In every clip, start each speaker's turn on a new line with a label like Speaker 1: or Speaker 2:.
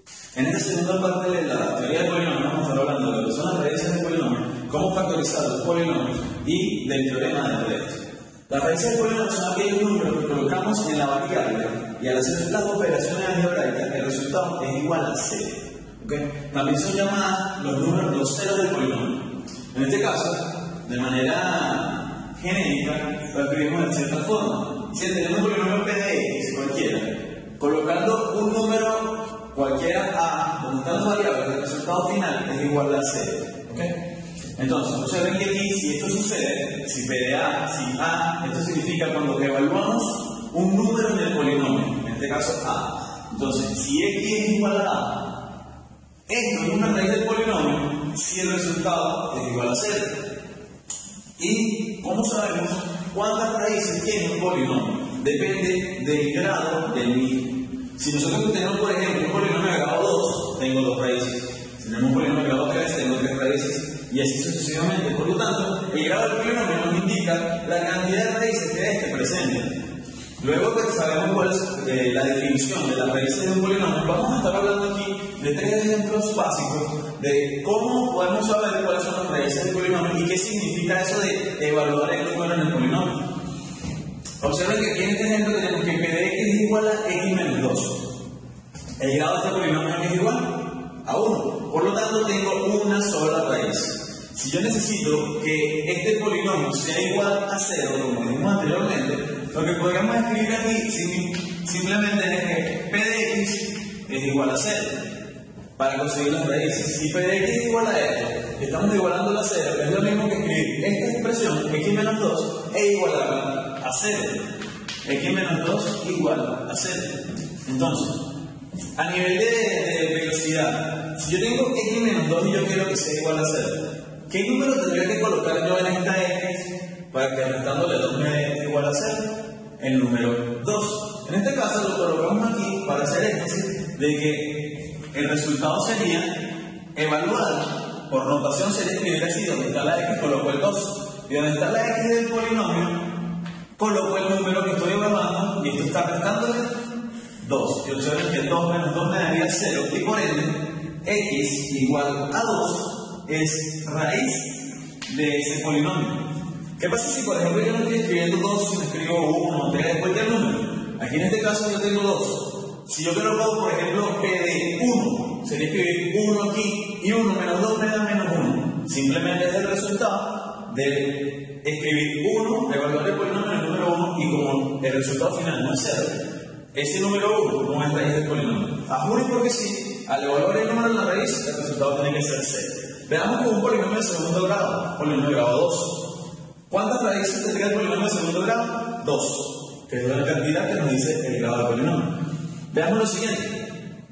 Speaker 1: En esta segunda parte de la teoría del polinomio vamos a estar hablando de lo que son las raíces del polinomio, cómo factorizar los polinomios y del teorema de Pareto. Las raíces del polinomio son aquellos números que colocamos en la variable y al hacer estas operaciones algebraicas el resultado es igual a 0. ¿Okay? También son llamadas los ceros del polinomio. En este caso, de manera genérica, lo escribimos de cierta forma. Si tenemos un polinomio p de x cualquiera, colocando un número cualquiera a donde están las variables, el resultado final es igual a 0. ¿Okay? Entonces, observen que aquí, si esto sucede, si p de a, si a, esto significa cuando evaluamos un número en el polinomio, en este caso a. Entonces, si x es igual a a, esto es una raíz del polinomio si el resultado es igual a 0. ¿Y cómo sabemos cuántas raíces tiene un polinomio? Depende del grado del mismo. Si nosotros tenemos, por ejemplo, un polinomio de grado 2, tengo 2 raíces. Si tenemos un polinomio de grado 3, tengo 3 raíces. Y así sucesivamente. Por lo tanto, el grado del polinomio nos indica la cantidad de raíces que este presenta. Luego que sabemos cuál es la definición de las raíces de un polinomio, vamos a estar hablando aquí de 3 ejemplos básicos de cómo podemos saber cuáles son las raíces del polinomio y qué significa eso de evaluar el número en el polinomio. Observen que aquí en este ejemplo tenemos que p de x es igual a x menos 2. El grado de este polinomio es igual a 1. Por lo tanto, tengo una sola raíz. Si yo necesito que este polinomio sea igual a 0, como dijimos anteriormente, lo que podríamos escribir aquí simplemente es que p de x es igual a 0 para conseguir las raíces. Si p de x es igual a esto, estamos igualando la 0, es lo mismo que escribir esta expresión, x menos 2, es igual a 0. X menos 2 igual a 0. Entonces, a nivel de velocidad, si yo tengo x menos 2 y yo quiero que sea igual a 0, ¿qué número tendría que colocar yo en esta x para que restándole 2 me dé igual a 0? El número 2. En este caso lo colocamos aquí para hacer énfasis de que el resultado sería evaluar, por notación sería escribir así, donde está la x coloco el 2, y donde está la x del polinomio coloco el número que estoy evaluando y esto está restándole 2. Y observen que 2 menos 2 me daría 0 y por ende x igual a 2 es raíz de ese polinomio. ¿Qué pasa si por ejemplo yo no estoy escribiendo 2 sino escribo 1, 3, cualquier número? Aquí en este caso yo tengo 2. Si yo coloco por ejemplo p de 1, sería escribir 1 aquí y 1 menos 2 me da menos 1. Simplemente es el resultado de escribir 1, evaluar el polinomio en el número 1 y como el resultado final no es 0, ese número 1 no es raíz del polinomio. A juro porque sí, al evaluar el número en la raíz, el resultado tiene que ser 0. Veamos con un polinomio de segundo grado, polinomio de grado 2. ¿Cuántas raíces tendría el polinomio de segundo grado? 2, que es la cantidad que nos dice el grado del polinomio. Veamos lo siguiente.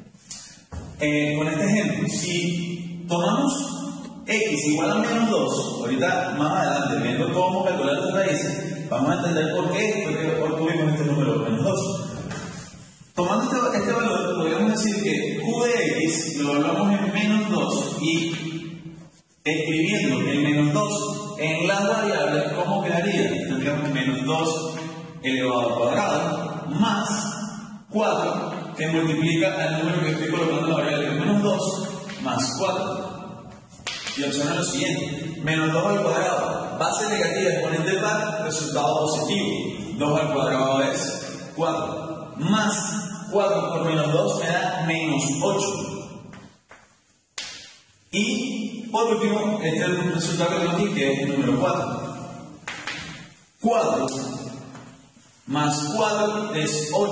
Speaker 1: Con este ejemplo, si tomamos x igual a menos 2, ahorita más adelante, viendo cómo calcular las raíces, vamos a entender por qué tuvimos este número menos 2. Tomando este valor, podríamos decir que q de x lo evaluamos en menos 2 y escribiendo el menos 2 en las variables, ¿cómo quedaría? Tendríamos menos 2 elevado al cuadrado más 4 que multiplica al número que estoy colocando en la variable, que es menos 2 más 4. Y observen lo siguiente, menos 2 al cuadrado, base negativa, exponente par, resultado positivo. 2 al cuadrado es 4, más 4 por menos 2 me da menos 8. Y por último, este es el resultado que tengo aquí, que es el número 4. 4 más 4 es 8.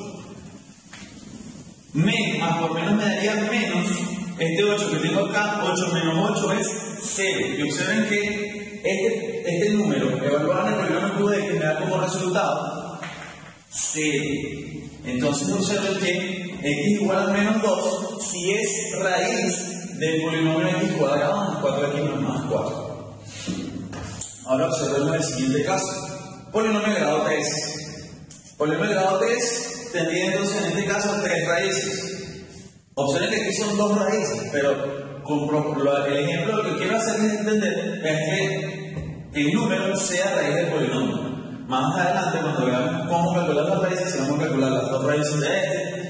Speaker 1: Más por menos me daría menos. Este 8 que tengo acá, 8 menos 8 es 0. Y observen que este número, evaluado en el polinomio q de x, me da como resultado 0. Entonces observen que x igual a menos 2 si es raíz del polinomio x cuadrado más 4x más 4. Ahora observemos el siguiente caso. Polinomio de grado 3. Polinomio de grado 3 tendría entonces en este caso 3 raíces. Observen que aquí son 2 raíces, pero el ejemplo lo que quiero hacerles entender es que el número sea raíz del polinomio. Más adelante, cuando veamos cómo calcular las raíces, si vamos a calcular las 2 raíces de este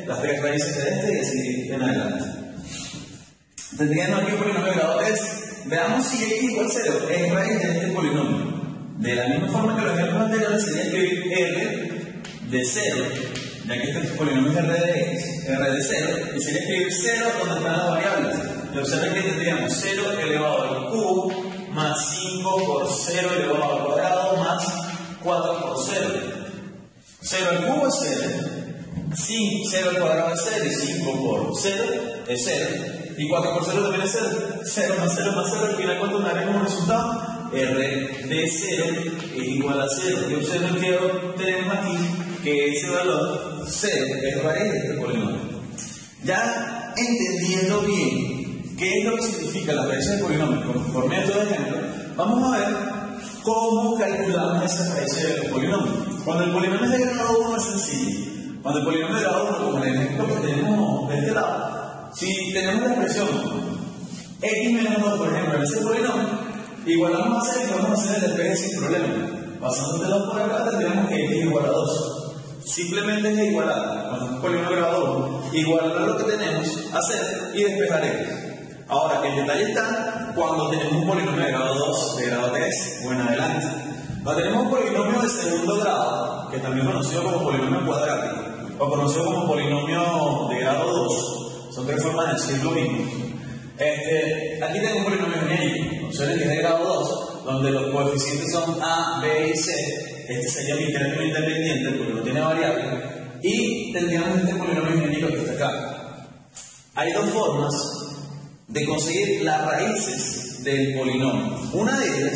Speaker 1: las 3 raíces de este y así en adelante. Tendríamos aquí un polinomio de grado 3. Veamos si x igual 0 es raíz de este polinomio. De la misma forma que los ejemplos anteriores sería escribir r de 0, ya que este polinomio es r de x, r de 0, y sería escribir 0 donde están las variables. Y observen que tendríamos 0 elevado al cubo más 5 por 0 elevado al cuadrado más 4 por 0. 0 al cubo es 0, 0 al cuadrado es 0 y 5 por 0 es 0. Y 4 por 0 también es 0. 0 más 0 más 0, al final cuando daremos un resultado, r de 0 es igual a 0. Y observen que tenemos aquí que ese valor 0 es raíz de este polinomio. Ya entendiendo bien qué es lo que significa la raíz del polinomio por medio de ejemplo, vamos a ver cómo calculamos esa raíz del polinomio. Cuando el polinomio es de grado 1 es sencillo. Cuando el polinomio es de grado 1, como en el ejemplo que tenemos de este lado, si tenemos la expresión x menos 2, por ejemplo, en ese polinomio, igual vamos a hacer el despegue sin problema. Pasando de 2 por acá, tendríamos que x igual a 2. Simplemente es igualar, con un polinomio de grado 1, igualar lo que tenemos, hacer y despejar x. Ahora, el detalle está cuando tenemos un polinomio de grado 2, de grado 3 o en adelante. Cuando tenemos un polinomio de segundo grado, que también es conocido como polinomio cuadrático, o conocido como polinomio de grado 2, son 3 formas de decir lo mismo. Aquí tengo un polinomio genérico, observen que es de grado 2, donde los coeficientes son a, b y c. Este sería mi término independiente porque no tiene variable. Y tendríamos este polinomio genérico que está acá. Hay dos formas de conseguir las raíces del polinomio. Una de ellas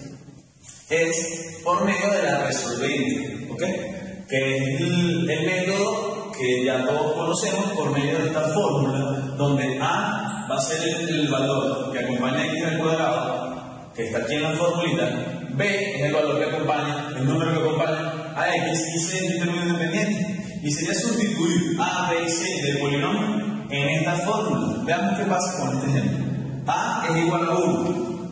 Speaker 1: es por medio de la resolvente, ¿ok? Que es el método que ya todos conocemos por medio de esta fórmula, donde a va a ser el valor que acompaña a x al cuadrado, que está aquí en la formulita, b es el valor que acompaña, el número que acompaña a x, y c es el término independiente. Y sería sustituir a, b y c del polinomio en esta fórmula. Veamos qué pasa con este ejemplo. A es igual a 1,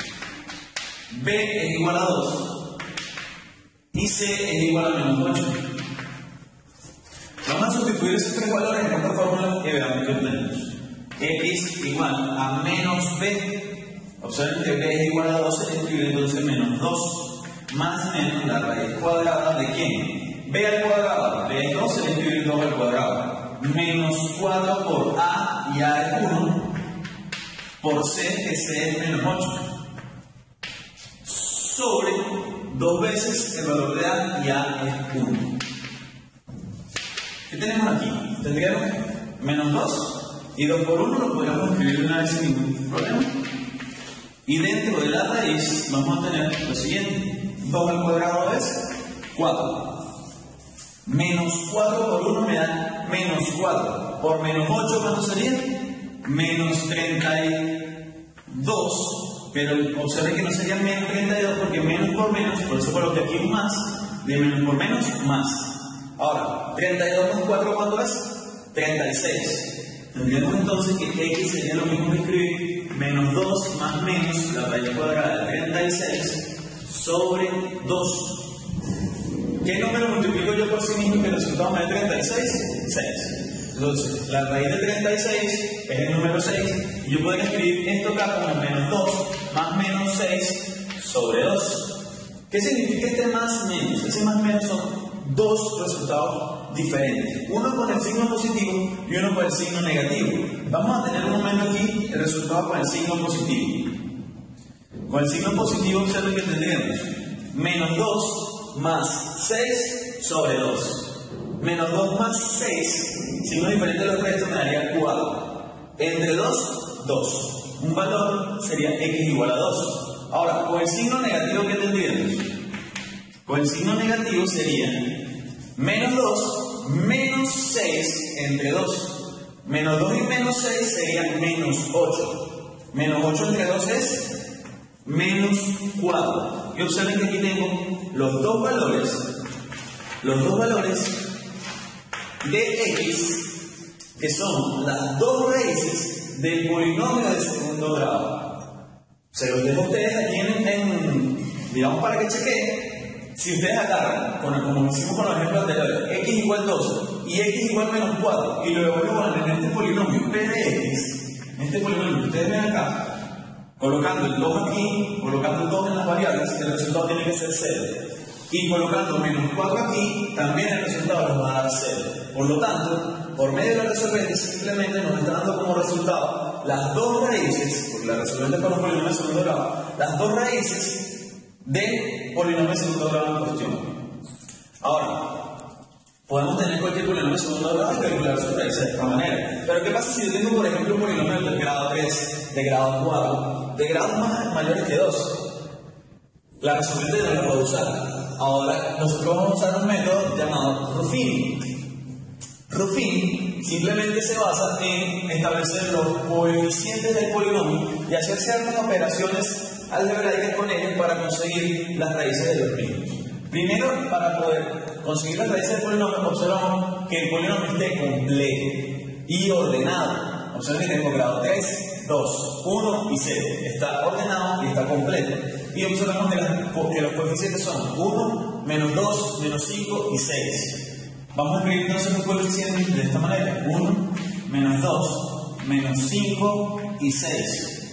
Speaker 1: b es igual a 2 y c es igual a menos 8. Vamos a sustituir esos tres valores en esta fórmula y veamos qué obtenemos. X igual a menos b. Observen que b es igual a 2, se escribe entonces menos 2 más menos la raíz cuadrada de ¿quién? B al cuadrado. B es 2, se le escribe 2 al cuadrado. Menos 4 por a, y a es 1, por c, que c es menos 8. Sobre 2 veces el valor de a, y a es 1. ¿Qué tenemos aquí? Tendríamos menos 2 y 2 por 1 lo podríamos escribir una vez sin ningún problema. Y dentro de la raíz vamos a tener lo siguiente: 2 al cuadrado es 4. Menos 4 por 1 me da menos 4. Por menos 8, ¿cuánto sería? Menos 32. Pero observen que no sería menos 32 porque menos por menos, por eso coloqué aquí un más, de menos por menos, más. Ahora, 32 más 4, ¿cuánto es? 36. Tendríamos entonces que x sería lo mismo que escribir menos 2 más menos la raíz cuadrada de 36 sobre 2. ¿Qué número multiplico yo por sí mismo y que el resultado me dé 36? 6. Entonces, la raíz de 36 es el número 6 y yo podría escribir esto acá como menos 2 más menos 6 sobre 2. ¿Qué significa este más menos? Ese más menos son dos resultados diferentes, uno con el signo positivo y uno con el signo negativo. Vamos a tener un momento aquí el resultado con el signo positivo. Con el signo positivo observen que tendríamos menos 2 más 6 sobre 2. Menos 2 más 6, signo diferente de los restos, me daría 4. Entre 2, 2. Un valor sería x igual a 2. Ahora, con el signo negativo, ¿qué tendríamos? Con el signo negativo sería menos 2 menos 6 entre 2. Menos 2 y menos 6 sería menos 8. Menos 8 entre 2 es menos 4. Y observen que aquí tengo los dos valores de x, que son las dos raíces del polinomio de segundo grado. Se los dejo a ustedes aquí digamos para que chequeen Si ustedes agarran, como hicimos con los ejemplos anteriores, x igual 2 y x igual menos 4 y lo evalúan en este polinomio p de x, en este polinomio que ustedes ven acá, colocando el 2 aquí, colocando el 2 en las variables, el resultado tiene que ser 0. Y colocando menos 4 aquí, también el resultado nos va a dar 0. Por lo tanto, por medio de la resolvente, simplemente nos está dando como resultado las dos raíces, porque la resolvente para los polinomios de segundo grado, las dos raíces del polinomio de segundo grado en cuestión. Ahora, podemos tener cualquier polinomio de segundo grado y calcular sus raíces de esta manera. Pero ¿qué pasa si yo tengo, por ejemplo, un polinomio de grado 3, de grado 4, de grados mayores que 2? La resolvente no la puedo usar. Ahora, nosotros vamos a usar un método llamado Ruffini. Ruffini simplemente se basa en establecer los coeficientes del polinomio y hacer ciertas operaciones algebraicas con ellos para conseguir las raíces de los mismos. Primero, para poder conseguir las raíces del polinomio, observamos que el polinomio esté completo y ordenado. Observen que tengo grado 3, 2, 1 y 0. Está ordenado y está completo. Y observamos que los coeficientes son 1, menos 2, menos 5 y 6. Vamos a escribir entonces los coeficientes de esta manera. 1, menos 2, menos 5 y 6.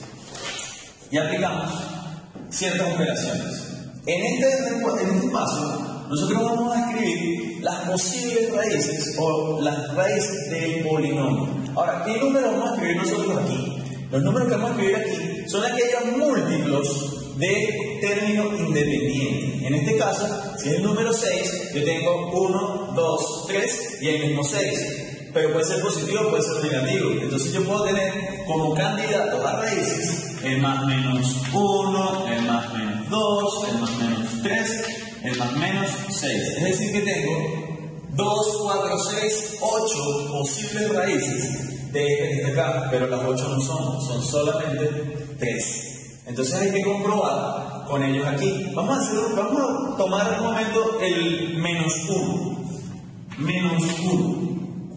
Speaker 1: Y aplicamos ciertas operaciones. En este paso, nosotros vamos a escribir las posibles raíces o las raíces del polinomio. Ahora, ¿qué números vamos a escribir nosotros aquí? Los números que vamos a escribir aquí son aquellos múltiplos de término independiente. En este caso, si es el número 6, yo tengo 1, 2, 3 y el mismo 6. Pero puede ser positivo, puede ser negativo. Entonces yo puedo tener como candidato a raíces el más menos 1, el más menos 2, el más menos 3, el más menos 6. Es decir que tengo 2, 4, 6, 8 posibles raíces de este que está acá, pero las 8 no son solamente 3. Entonces hay que comprobar con ellos aquí. Vamos a tomar un momento el menos 1. Menos 1.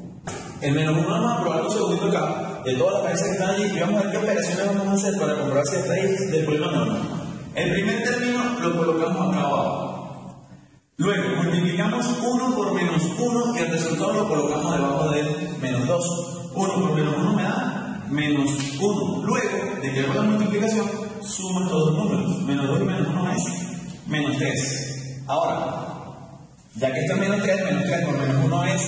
Speaker 1: El menos 1 vamos a probar un segundito acá, de todas las raíces que están allí, y vamos a ver qué operaciones vamos a hacer para comprobar si es raíz del polinomio o no. El primer término lo colocamos acá abajo. Luego multiplicamos 1 por menos 1 y el resultado lo colocamos debajo del menos 2. 1 por menos 1 me da menos 1. Luego de que hago la multiplicación, sumo estos dos números. Menos 2 y menos 1 es menos 3. Ahora, ya que está menos 3 por menos 1 es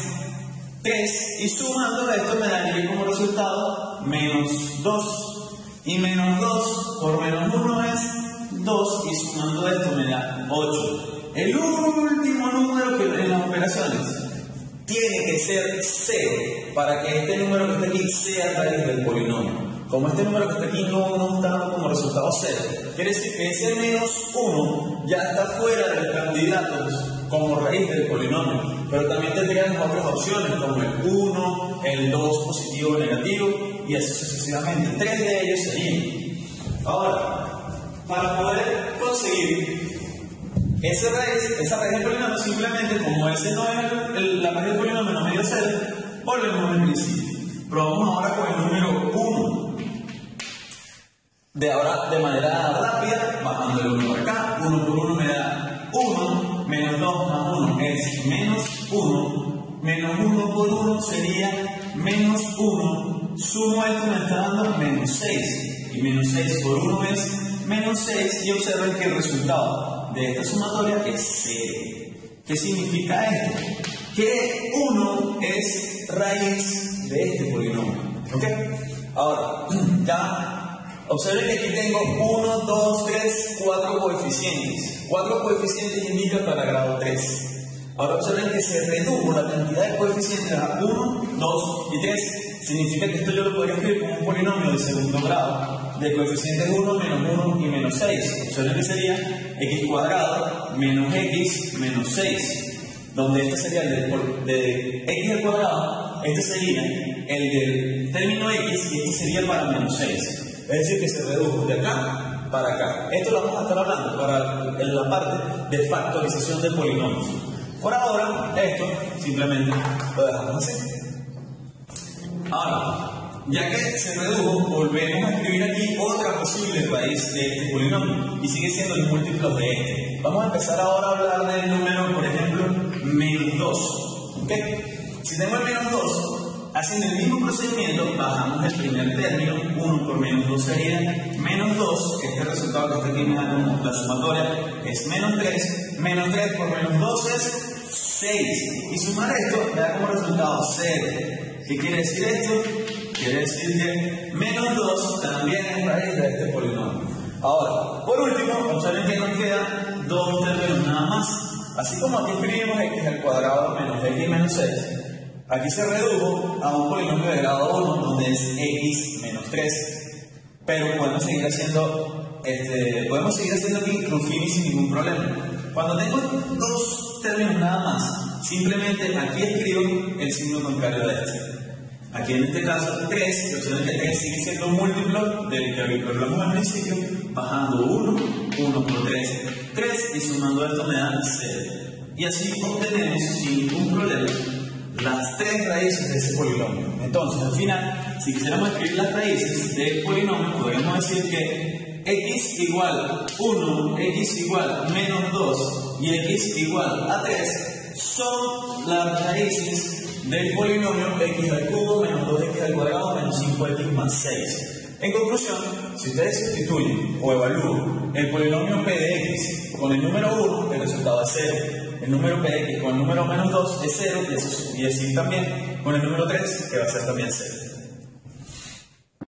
Speaker 1: 3, y sumando esto me daría como resultado menos 2. Y menos 2 por menos 1 es 2, y sumando esto me da 8. El último número que en las operaciones tiene que ser 0 para que este número que está aquí sea raíz del polinomio. Como este número que está aquí no está dando como resultado 0, quiere decir que ese menos 1 ya está fuera de los candidatos como raíz del polinomio. Pero también tendríamos otras opciones como el 1, el 2 positivo o negativo y así sucesivamente. 3 de ellos serían. Ahora, para poder conseguir esa raíz del polinomio, simplemente como ese no es la raíz del polinomio no me dio 0, volvemos al principio. Probamos ahora con el número 1. De manera rápida, bajando el 1 por acá, 1 por 1 me da 1, menos 2 más 1 es menos 1, menos 1 por 1 sería menos 1, sumo esto me está dando menos 6, y menos 6 por 1 es menos 6, y observen que el resultado de esta sumatoria es 0. ¿Qué significa esto? Que 1 es raíz de este polinomio. ¿Ok? Ahora, ya observen que aquí tengo 1, 2, 3, 4 coeficientes. 4 coeficientes indican para grado 3. Ahora observen que se redujo la cantidad de coeficientes a 1, 2 y 3. Significa que esto yo lo podría escribir como un polinomio de segundo grado, de coeficientes 1, menos 1 y menos 6. Observen que sería x cuadrado menos x menos 6. Donde este sería el de x al cuadrado, este sería el del término x y este sería para menos 6. Es decir, que se redujo de acá para acá. Esto lo vamos a estar hablando en la parte de factorización de polinomios. Por ahora, esto simplemente lo dejamos así. Ahora, ya que se redujo, volvemos a escribir aquí otra posible raíz de este polinomio y sigue siendo el múltiplo de este. vamos a empezar ahora a hablar del número, por ejemplo, menos 2. ¿Ok? Si tengo el menos 2, haciendo el mismo procedimiento, bajamos el primer término, 1 por menos 2 sería menos 2, que este resultado que está aquí me da como la sumatoria es menos 3 por menos 2 es 6. Y sumar esto me da como resultado 0. ¿Qué quiere decir esto? Quiere decir que menos 2 también es raíz de este polinomio. Ahora, por último, observen que nos quedan dos términos nada más. Así como aquí escribimos x al cuadrado menos x menos 6, aquí se redujo a un polinomio de grado 1 donde es x menos 3. Pero podemos seguir haciendo aquí Ruffini sin ningún problema. Cuando tengo dos términos nada más, simplemente aquí escribo el signo contrario de este. Aquí en este caso 3, observen que 3 sigue siendo un múltiplo del que hablamos al principio, bajando 1 por 3 y sumando esto me da 0. Y así obtenemos sin ningún problema las tres raíces de ese polinomio. Entonces, al final, si quisiéramos escribir las raíces del polinomio, podríamos decir que x igual 1, x igual menos 2 y x igual a 3 son las raíces del polinomio x al cubo menos 2x al cuadrado menos 5x más 6. En conclusión, si ustedes sustituyen o evalúan el polinomio p de x con el número 1, el resultado es 0. El número p de x con el número menos 2 es 0 y así también con el número 3, que va a ser también 0.